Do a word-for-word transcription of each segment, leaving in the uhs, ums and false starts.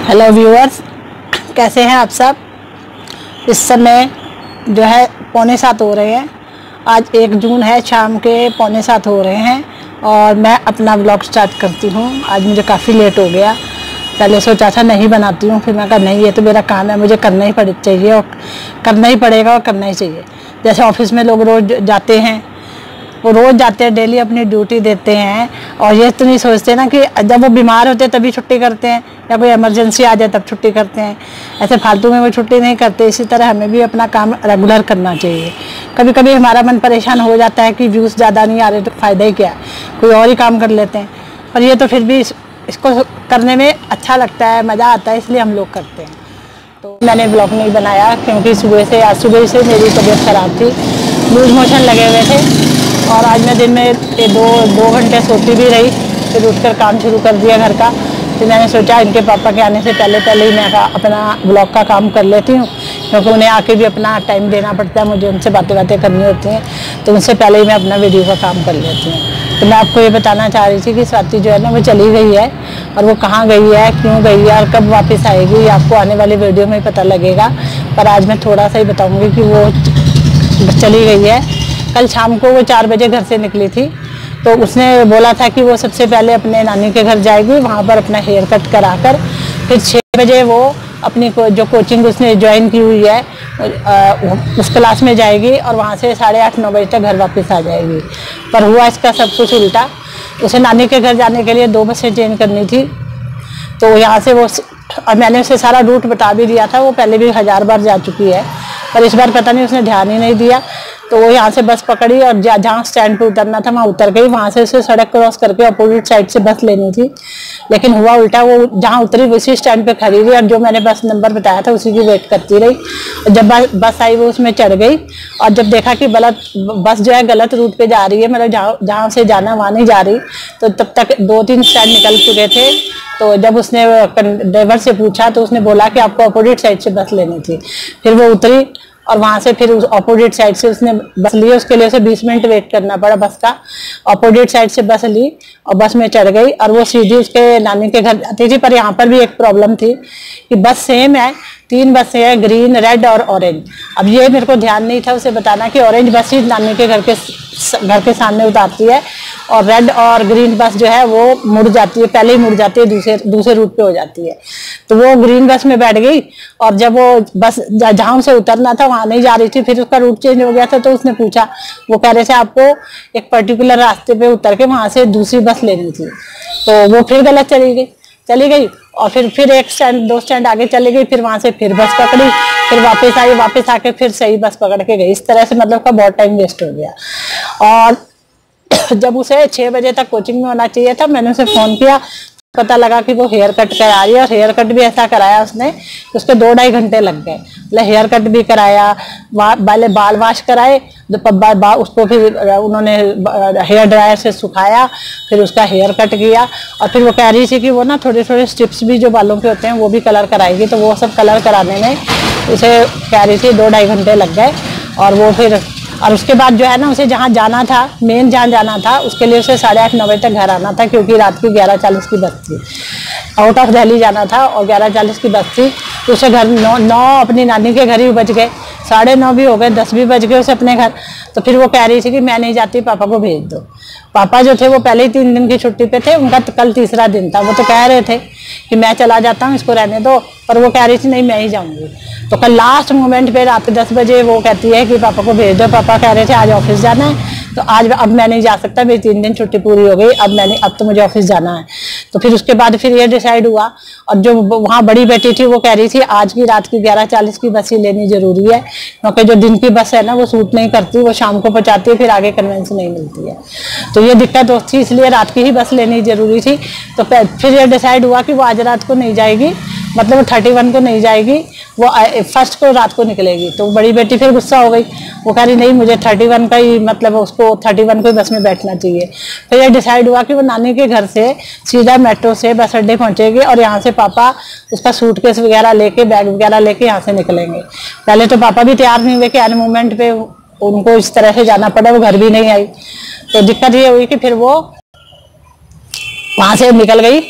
Hello viewers, कैसे हैं आप सब। इस समय जो है पौने सात हो रहे हैं। आज एक जून है, शाम के पौने सात हो रहे हैं और मैं अपना ब्लॉग स्टार्ट करती हूँ। आज मुझे काफ़ी लेट हो गया। पहले सोचा था नहीं बनाती हूँ, फिर मैं कहा नहीं, ये तो मेरा काम है, मुझे करना ही पड़ चाहिए और करना ही पड़ेगा और करना ही चाहिए। जैसे ऑफिस में लोग रोज़ जाते हैं, वो रोज़ जाते हैं, डेली अपनी ड्यूटी देते हैं और ये तो नहीं सोचते ना कि जब वो बीमार होते हैं तभी छुट्टी करते हैं या कोई इमरजेंसी आ जाए तब छुट्टी करते हैं। ऐसे फालतू में वो छुट्टी नहीं करते। इसी तरह हमें भी अपना काम रेगुलर करना चाहिए। कभी कभी हमारा मन परेशान हो जाता है कि व्यूज़ ज़्यादा नहीं आ रहे तो फ़ायदा ही क्या है, कोई और ही काम कर लेते हैं। पर ये तो फिर भी इस, इसको करने में अच्छा लगता है, मज़ा आता है, इसलिए हम लोग करते हैं। तो मैंने ब्लॉग नहीं बनाया क्योंकि सुबह से आज सुबह से मेरी तबीयत ख़राब थी, लूज मोशन लगे हुए थे और आज मैं दिन में दो दो घंटे सोती भी रही। फिर उठकर काम शुरू कर दिया घर का। फिर मैंने सोचा इनके पापा के आने से पहले पहले ही मैं अपना ब्लॉग का काम कर लेती हूँ, क्योंकि उन्हें आके भी अपना टाइम देना पड़ता है, मुझे उनसे बातें बातें करनी होती हैं, तो उनसे पहले ही मैं अपना वीडियो का काम कर लेती हूँ। तो मैं आपको ये बताना चाह रही थी कि स्वाति जो है ना वो चली गई है और वो कहाँ गई है, क्यों गई है और कब वापस आएगी, आपको आने वाली वीडियो में पता लगेगा। पर आज मैं थोड़ा सा ही बताऊँगी कि वो चली गई है। कल शाम को वो चार बजे घर से निकली थी, तो उसने बोला था कि वो सबसे पहले अपने नानी के घर जाएगी, वहाँ पर अपना हेयर कट कराकर फिर छः बजे वो अपनी को, जो कोचिंग उसने ज्वाइन की हुई है आ, उस क्लास में जाएगी और वहाँ से साढ़े आठ नौ बजे तक घर वापस आ जाएगी। पर हुआ इसका सब कुछ उल्टा। उसे नानी के घर जाने के लिए दो बसें चेंज करनी थी, तो यहाँ से वो, और मैंने उसे सारा रूट बता भी दिया था, वो पहले भी हज़ार बार जा चुकी है, पर इस बार पता नहीं उसने ध्यान ही नहीं दिया। तो वो यहाँ से बस पकड़ी और जहाँ स्टैंड पे उतरना था वहाँ उतर गई। वहाँ से उसे सड़क क्रॉस करके अपोजिट साइड से बस लेनी थी, लेकिन हुआ उल्टा। वो जहाँ उतरी उसी स्टैंड पे खड़ी रही और जो मैंने बस नंबर बताया था उसी की वेट करती रही। जब बस आई वो उसमें चढ़ गई और जब देखा कि गलत बस जो है गलत रूट पे जा रही है, मतलब जहाँ जहाँ से जाना वहाँ नहीं जा रही, तो तब तक दो तीन स्टैंड निकल चुके थे। तो जब उसने ड्राइवर से पूछा तो उसने बोला कि आपको अपोजिट साइड से बस लेनी थी। फिर वो उतरी और वहाँ से फिर उस अपोजिट साइड से उसने बस ली। उसके लिए उसे बीस मिनट वेट करना पड़ा बस का। अपोजिट साइड से बस ली और बस में चढ़ गई और वो सीधी उसके नानी के घर जाती थी। पर यहाँ पर भी एक प्रॉब्लम थी कि बस सेम है, तीन बसें हैं, ग्रीन, रेड और ऑरेंज। अब ये मेरे को ध्यान नहीं था उसे बताना कि ऑरेंज बस ही नानी के घर के घर के सामने उतारती है और रेड और ग्रीन बस जो है वो मुड़ जाती है, पहले ही मुड़ जाती है, दूसरे दूसरे रूट पे हो जाती है। तो वो ग्रीन बस में बैठ गई और जब वो बस जहाँ उसे उतरना था वहाँ नहीं जा रही थी, फिर उसका रूट चेंज हो गया था। तो उसने पूछा, वो कह रहे थे आपको एक पर्टिकुलर रास्ते पे उतर के वहाँ से दूसरी बस लेनी थी। तो वो फिर गलत चली गई चली गई और फिर फिर एक स्टैंड दो स्टैंड आगे चली गई, फिर वहां से फिर बस पकड़ी, फिर वापस आई, वापस आके फिर सही बस पकड़ के गई। इस तरह से मतलब का बहुत टाइम वेस्ट हो गया। और जब उसे छह बजे तक कोचिंग में होना चाहिए था, मैंने उसे फोन किया, पता लगा कि वो हेयर कट करा रही है और हेयर कट भी ऐसा कराया उसने कि उसके दो ढाई घंटे लग गए। मतलब हेयर कट भी कराया, पहले बाल वॉश कराए, बा, बा, उसको फिर उन्होंने हेयर ड्रायर से सुखाया, फिर उसका हेयर कट किया और फिर वो कह रही थी कि वो ना थोड़े थोड़े स्ट्रिप्स भी जो बालों के होते हैं वो भी कलर कराएगी। तो वो सब कलर कराने में उसे कह रही थी दो ढाई घंटे लग गए। और वो फिर और उसके बाद जो है ना उसे जहाँ जाना था, मेन जहाँ जाना था, उसके लिए उसे साढ़े आठ नौ बजे तक घर आना था, क्योंकि रात की ग्यारह चालीस की बस थी। आउट ऑफ दिल्ली जाना था और ग्यारह चालीस की बस थी। तो उसे घर नौ नौ अपनी नानी के घर ही बच गए, साढ़े नौ भी हो गए, दस भी बज गए उसे अपने घर। तो फिर वो कह रही थी कि मैं नहीं जाती, पापा को भेज दो। पापा जो थे वो पहले ही तीन दिन की छुट्टी पे थे, उनका कल तीसरा दिन था। वो तो कह रहे थे कि मैं चला जाता हूँ, इसको रहने दो, पर वो कह रही थी नहीं मैं ही जाऊँगी। तो कल लास्ट मोमेंट पे रात दस बजे वो कहती है कि पापा को भेज दो। पापा कह रहे थे आज ऑफिस जाना है, तो आज अब मैं नहीं जा सकता, मेरी तीन दिन छुट्टी पूरी हो गई, अब मैंने अब तो मुझे ऑफिस जाना है। तो फिर उसके बाद फिर ये डिसाइड हुआ। और जो वहाँ बड़ी बेटी थी वो कह रही थी आज की रात की ग्यारह चालीस की बस ही लेनी जरूरी है, क्योंकि जो दिन की बस है ना वो सूट नहीं करती, वो शाम को पहुँचाती है, फिर आगे कन्वेंस नहीं मिलती है। तो ये दिक्कत थी, इसलिए रात की ही बस लेनी जरूरी थी। तो फिर ये डिसाइड हुआ कि वो आज रात को नहीं जाएगी, मतलब वो थर्टी वन को नहीं जाएगी, वो फर्स्ट को रात को निकलेगी। तो बड़ी बेटी फिर गुस्सा हो गई, वो कह रही नहीं मुझे थर्टी वन का ही, मतलब उसको थर्टी वन को ही बस में बैठना चाहिए। फिर ये डिसाइड हुआ कि वो नानी के घर से सीधा मेट्रो से बस अड्डे पहुंचेगी और यहाँ से पापा उसका सूटकेस वगैरह लेके, बैग वगैरह लेके यहाँ से निकलेंगे। पहले तो पापा भी तैयार नहीं हुए कि एन मोमेंट पे उनको इस तरह से जाना पड़ा, वो घर भी नहीं आई। तो दिक्कत ये हुई कि फिर वो वहाँ से निकल गई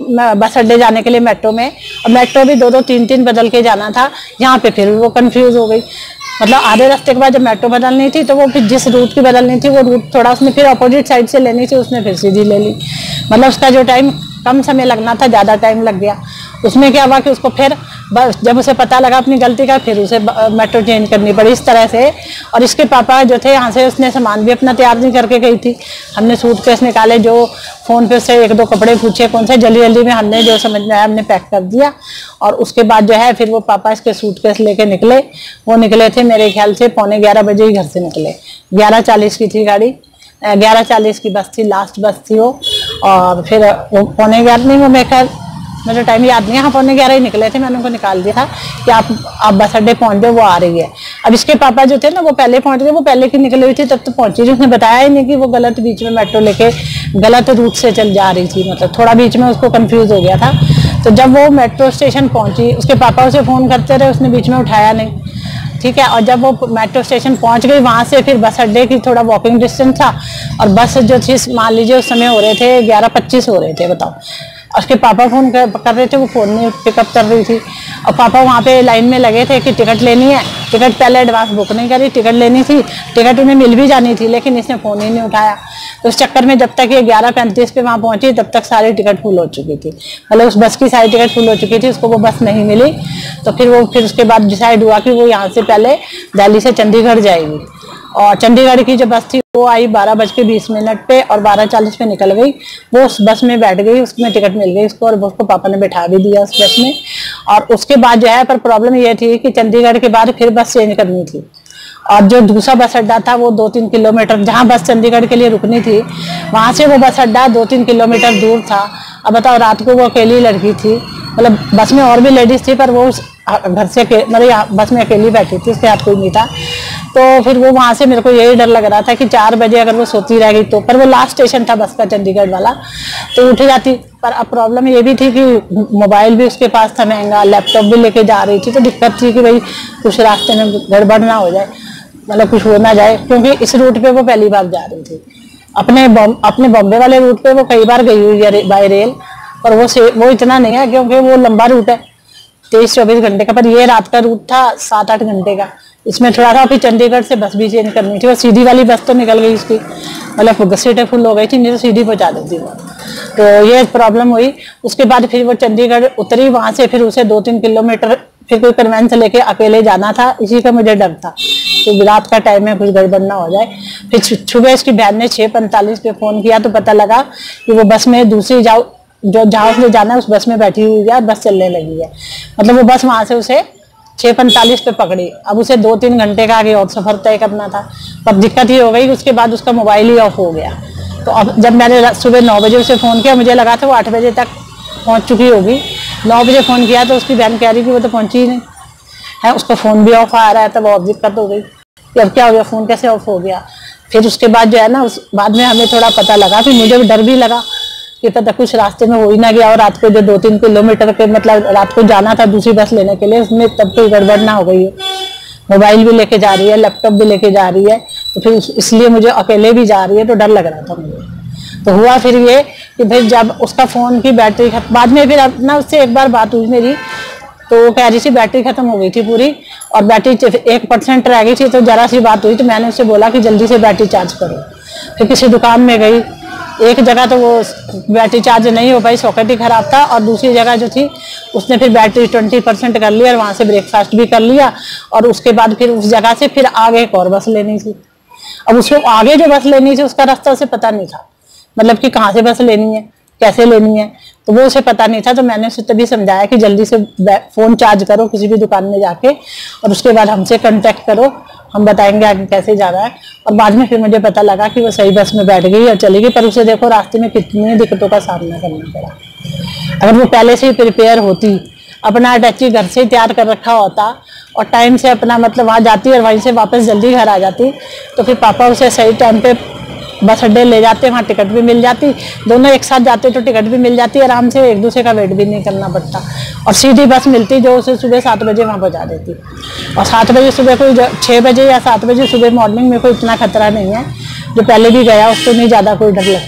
बस अड्डे जाने के लिए मेट्रो में, और मेट्रो भी दो दो तीन तीन बदल के जाना था। यहाँ पे फिर वो कंफ्यूज हो गई, मतलब आधे रास्ते के बाद जब मेट्रो बदलनी थी तो वो फिर जिस रूट की बदलनी थी वो रूट थोड़ा उसने फिर अपोजिट साइड से लेनी थी, उसने फिर सीधी ले ली। मतलब उसका जो टाइम कम समय लगना था ज़्यादा टाइम लग गया। उसमें क्या हुआ कि उसको फिर बस जब उसे पता लगा अपनी गलती का, फिर उसे मेट्रो चेंज करनी पड़ी इस तरह से। और इसके पापा जो थे यहाँ से, उसने सामान भी अपना तैयार नहीं करके गई थी। हमने सूटकेस निकाले, जो फ़ोन पे से एक दो कपड़े पूछे कौन से, जल्दी जल्दी में हमने जो समझ में आया हमने पैक कर दिया। और उसके बाद जो है फिर वो पापा इसके सूटकेस लेके निकले। वो निकले थे मेरे ख्याल से पौने ग्यारह बजे ही घर से निकले। ग्यारह चालीस की थी गाड़ी, ग्यारह चालीस की बस थी, लास्ट बस थी वो। और फिर वो पौने ग्यारह नहीं, वो मेरे ख्याल मुझे टाइम याद नहीं है, हाँ पौने ग्यारह ही निकले थे। मैंने उनको निकाल दिया था कि आप आप बस अड्डे पहुंच गए, वो आ रही है। अब इसके पापा जो थे ना वो पहले पहुंच गए, वो पहले की निकली हुई थी तब तो पहुंची थी। उसने बताया ही नहीं कि वो गलत बीच में मेट्रो लेके गलत रूट से चल जा रही थी, मतलब थोड़ा बीच में उसको कंफ्यूज हो गया था। तो जब वो मेट्रो स्टेशन पहुंची, उसके पापा उसे फ़ोन करते रहे, उसने बीच में उठाया नहीं, ठीक है। और जब वो मेट्रो स्टेशन पहुंच गई, वहां से फिर बस अड्डे की थोड़ा वॉकिंग डिस्टेंस था। और बस जो थी मान लीजिए उस समय हो रहे थे ग्यारह पच्चीस हो रहे थे, बताओ। उसके पापा फोन कर, कर रहे थे, वो फोन में पिकअप कर रही थी। और पापा वहाँ पे लाइन में लगे थे कि टिकट लेनी है। टिकट पहले एडवांस बुक नहीं करी, टिकट लेनी थी, टिकट उन्हें मिल भी जानी थी, लेकिन इसने फ़ोन ही नहीं उठाया। तो उस चक्कर में जब तक ये ग्यारह पैंतीस पे वहाँ पहुँची तब तक सारी टिकट फुल हो चुकी थी, मतलब उस बस की सारी टिकट फुल हो चुकी थी। उसको वो बस नहीं मिली। तो फिर वो फिर उसके बाद डिसाइड हुआ कि वो यहाँ से पहले दिल्ली से चंडीगढ़ जाएगी। और चंडीगढ़ की जो बस थी वो आई बारह बज के बीस मिनट पे और बारह चालीस पे निकल गई। वो उस बस में बैठ गई, उसमें टिकट मिल गई उसको, और उसको पापा ने बैठा भी दिया उस बस में। और उसके बाद जो है पर प्रॉब्लम ये थी कि चंडीगढ़ के बाद फिर बस चेंज करनी थी। और जो दूसरा बस अड्डा था वो दो तीन किलोमीटर, जहाँ बस चंडीगढ़ के लिए रुकनी थी वहाँ से वो बस अड्डा दो तीन किलोमीटर दूर था। अब बताओ, रात को वो अकेली लड़की थी, मतलब बस में और भी लेडीज थी पर वो घर से मतलब बस में अकेली बैठी थी, उसके हाथ कोई नहीं था। तो फिर वो वहाँ से मेरे को यही डर लग रहा था कि चार बजे अगर वो सोती रह गई तो, पर वो लास्ट स्टेशन था बस का चंडीगढ़ वाला, तो उठ जाती। पर अब प्रॉब्लम ये भी थी कि मोबाइल भी उसके पास था महंगा, लैपटॉप भी लेके जा रही थी, तो दिक्कत थी कि भाई कुछ रास्ते में गड़बड़ ना हो जाए, मतलब कुछ हो ना जाए, क्योंकि इस रूट पे वो पहली बार जा रही थी। अपने अपने बॉम्बे वाले रूट पे वो कई बार गई हुई है बाय रेल, पर वो से वो इतना नहीं है क्योंकि वो लंबा रूट है तेईस चौबीस घंटे का, पर ये रात का रूट था सात आठ घंटे का। इसमें थोड़ा सा फिर चंडीगढ़ से बस भी चेंज करनी थी, और सीधी वाली बस तो निकल गई उसकी, मतलब सीटें फुल हो गई थी, नहीं तो सीधी पहुंचा देती वो। तो ये प्रॉब्लम हुई। उसके बाद फिर वो चंडीगढ़ उतरी, वहां से फिर उसे दो तीन किलोमीटर फिर कोई कन्वेंस लेके अकेले जाना था, इसी का मुझे डर था तो रात का टाइम है कुछ गड़बड़ ना हो जाए। फिर सुबह इसकी बहन ने छः पैंतालीस पे फ़ोन किया तो पता लगा कि वो बस में दूसरी जाओ जो जहाँ उसने जाना है उस बस में बैठी हुई है, बस चलने लगी है। मतलब वो बस वहाँ से उसे छः पैंतालीस पे पकड़ी। अब उसे दो तीन घंटे का आगे और सफ़र तय करना था, पर दिक्कत ही हो गई। उसके बाद उसका मोबाइल ही ऑफ हो गया। तो अब जब मैंने सुबह नौ बजे उसे फ़ोन किया, मुझे लगा था वो आठ बजे तक पहुँच चुकी होगी। नौ बजे फ़ोन किया तो उसकी बहन कह रही कि वो तो पहुँची ही नहीं है, उसका फ़ोन भी ऑफ आ रहा है। तब और दिक्कत हो गई कि अब क्या हो गया, फ़ोन कैसे ऑफ हो गया। फिर उसके बाद जो है ना, उस बाद में हमें थोड़ा पता लगा, फिर मुझे भी डर भी लगा कि पता कुछ रास्ते में हो ही ना गया। और रात को जो दो तीन किलोमीटर के मतलब रात को जाना था दूसरी बस लेने के लिए, उसमें तब कोई गड़बड़ ना हो गई है। मोबाइल भी लेके जा रही है, लैपटॉप भी लेके जा रही है, तो फिर इसलिए मुझे अकेले भी जा रही है तो डर लग रहा था मुझे। तो हुआ फिर ये कि फिर जब उसका फ़ोन की बैटरी खत्म, बाद में फिर अपना उससे एक बार बात हुई मेरी, तो वो कह रही थी बैटरी खत्म हो गई थी पूरी और बैटरी एक परसेंट रह गई थी। तो जरा सी बात हुई तो मैंने उससे बोला कि जल्दी से बैटरी चार्ज करो। फिर किसी दुकान में गई, एक जगह तो वो बैटरी चार्ज नहीं हो पाई, सॉकेट ही खराब था, और दूसरी जगह जो थी उसने फिर बैटरी ट्वेंटी परसेंट कर लिया और वहाँ से ब्रेकफास्ट भी कर लिया। और उसके बाद फिर उस जगह से फिर आगे एक और बस लेनी थी। अब उसको आगे जो बस लेनी थी उसका रास्ता उसे पता नहीं था, मतलब कि कहाँ से बस लेनी है, कैसे लेनी है, तो वो उसे पता नहीं था। तो मैंने उसे तभी समझाया कि जल्दी से फ़ोन चार्ज करो किसी भी दुकान में जाके, और उसके बाद हमसे कांटेक्ट करो, हम बताएंगे आगे कैसे जाना है। और बाद में फिर मुझे पता लगा कि वो सही बस में बैठ गई और चली गई। पर उसे देखो रास्ते में कितनी दिक्कतों का सामना करना पड़ा। अगर वो पहले से ही प्रिपेयर होती, अपना अटैची घर से ही तैयार कर रखा होता और टाइम से अपना मतलब वहाँ जाती और वहीं से वापस जल्दी घर आ जाती, तो फिर पापा उसे सही टाइम पे बस अड्डे ले जाते, वहाँ टिकट भी मिल जाती, दोनों एक साथ जाते तो टिकट भी मिल जाती, आराम से एक दूसरे का वेट भी नहीं करना पड़ता, और सीधी बस मिलती जो उसे सुबह सात बजे वहाँ पहुँचा देती। और सात बजे सुबह कोई छः बजे या सात बजे सुबह मॉर्निंग में कोई इतना खतरा नहीं है, जो पहले भी गया उसको नहीं ज़्यादा कोई डर लगता।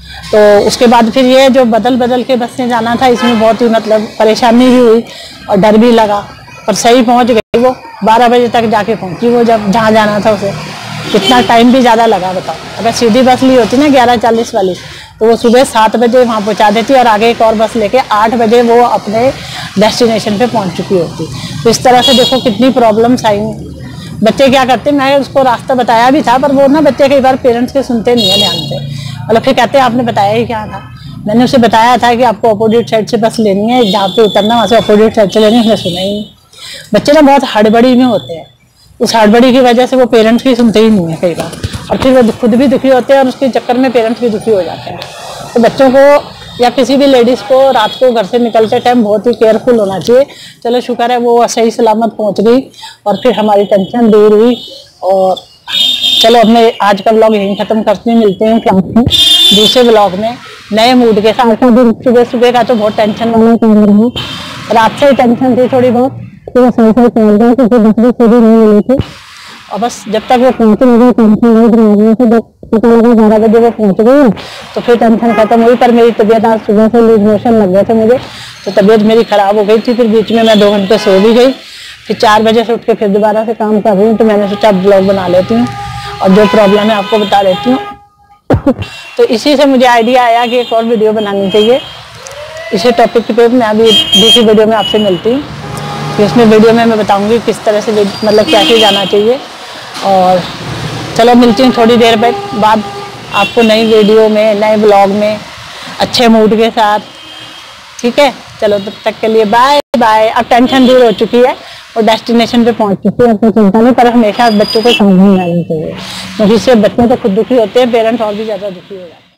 तो उसके बाद फिर ये जो बदल बदल के बस से जाना था, इसमें बहुत ही मतलब परेशानी भी हुई और डर भी लगा, पर सही पहुंच गई वो। बारह बजे तक जाके पहुंची वो, जब जहाँ जाना था उसे। कितना टाइम भी ज़्यादा लगा बताओ। अगर सीधी बस ली होती ना ग्यारह चालीस वाली, तो वो सुबह सात बजे वहाँ पहुँचा देती और आगे एक और बस लेके आठ बजे वो अपने डेस्टिनेशन पे पहुँच चुकी होती। तो इस तरह से देखो कितनी प्रॉब्लम्स आई। बच्चे क्या करते, मैं उसको रास्ता बताया भी था, पर वो ना बच्चे कई बार पेरेंट्स के सुनते नहीं है ध्यान से। मतलब फिर कहते हैं आपने बताया ही क्या था। मैंने उसे बताया था कि आपको अपोजिट साइड से बस लेनी है, जहाँ पे उतरना वहाँ से अपोजिट साइड से लेनी है, उसने सुना ही नहीं। बच्चे ना बहुत हड़बड़ी में होते हैं, उस हड़बड़ी की वजह से वो पेरेंट्स की सुनते ही नहीं है कई बार, और फिर वो खुद भी दुखी होते हैं और उसके चक्कर में पेरेंट्स भी दुखी हो जाते हैं। तो बच्चों को या किसी भी लेडीज़ को रात को घर से निकलते टाइम बहुत ही केयरफुल होना चाहिए। चलो शुक्र है वो सही सलामत पहुंच गई और फिर हमारी टेंशन दूर हुई। और चलो अब मैं आज का ब्लॉग यहीं ख़त्म करती हूँ, मिलते हैं क्लास में दूसरे ब्लॉग में नए मूड के साथ। सुबह सुबह का तो बहुत टेंशन वाला काम रहा, रात से टेंशन थी थोड़ी बहुत, तो वो सही सही पहुँच गया क्योंकि बस भी सीधी नहीं मिली थी। और बस जब तक वो पहुँचे मुझे टेंशन नहीं रही से, जब पता लगा बारह बजे वो पहुँच गई तो फिर टेंशन खत्म हुई। पर मेरी तबीयत आज सुबह से लूज मोशन लग गए थे मुझे, तो तबीयत मेरी ख़राब हो गई थी। फिर बीच में मैं दो घंटे सो भी गई, फिर चार बजे से उठ के फिर दोबारा से काम कर रही हूँ। तो मैंने सोचा ब्लॉग बना लेती हूँ और जो प्रॉब्लम है आपको बता देती हूँ। तो इसी से मुझे आइडिया आया कि एक और वीडियो बनानी चाहिए इसी टॉपिक पे। मैं अभी दूसरी वीडियो में आपसे मिलती हूँ, फिर इसमें वीडियो में मैं बताऊँगी किस तरह से मतलब क्या क्या जाना चाहिए। और चलो मिलती हूँ थोड़ी देर बाद आपको नई वीडियो में, नए ब्लॉग में, अच्छे मूड के साथ। ठीक है, चलो तब तक के लिए बाय बाय। अब टेंशन दूर हो चुकी है और डेस्टिनेशन पे पहुंच चुकी है, अब कोई चिंता नहीं। पर हमेशा बच्चों को समझ नहीं आनी चाहिए, क्योंकि इससे बच्चे तो खुद दुखी होते हैं, पेरेंट्स और भी ज़्यादा दुखी हो जाते हैं।